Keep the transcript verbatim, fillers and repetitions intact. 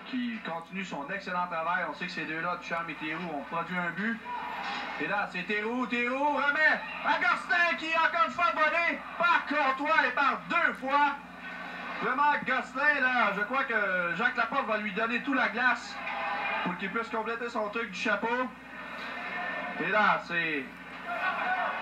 qui continue son excellent travail. On sait que ces deux-là, Ducharme et Théroux, ont produit un but. Et là, c'est Théroux, Théroux remet à Gosselin qui, encore une fois, volé par Comtois et par deux fois. Vraiment, Gosselin, là, je crois que Jacques Laporte va lui donner tout la glace pour qu'il puisse compléter son truc du chapeau. Et là, c'est